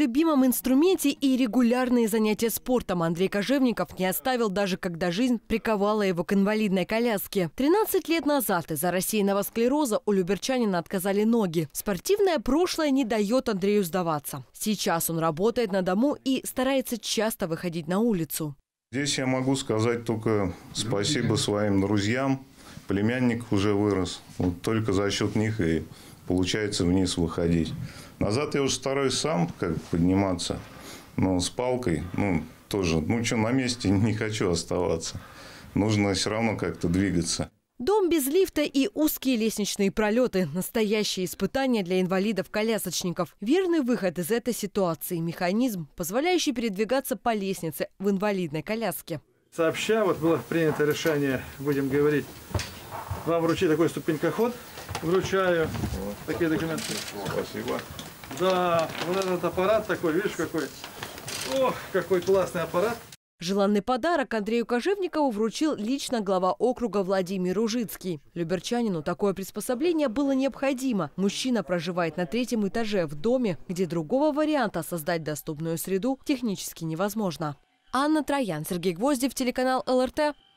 любимом инструменте и регулярные занятия спортом Андрей Кожевников не оставил, даже когда жизнь приковала его к инвалидной коляске. 13 лет назад из-за рассеянного склероза у люберчанина отказали ноги. Спортивное прошлое не дает Андрею сдаваться. Сейчас он работает на дому и старается часто выходить на улицу. Здесь я могу сказать только спасибо своим друзьям. Племянник уже вырос. Вот только за счет них и получается вниз выходить. Назад я уже стараюсь сам подниматься, но с палкой, тоже, на месте не хочу оставаться. Нужно все равно как-то двигаться. Дом без лифта и узкие лестничные пролеты – настоящие испытания для инвалидов-колясочников. Верный выход из этой ситуации – механизм, позволяющий передвигаться по лестнице в инвалидной коляске. Сообща было принято решение, будем говорить, вам вручить такой ступенькоход. Вручаю такие документы. Спасибо. Да, вот этот аппарат такой, видишь, какой. Ох, какой классный аппарат. Желанный подарок Андрею Кожевникову вручил лично глава округа Владимир Ужицкий. Люберчанину такое приспособление было необходимо. Мужчина проживает на 3-м этаже в доме, где другого варианта создать доступную среду технически невозможно. Анна Троян, Сергей Гвоздев, телеканал ЛРТ.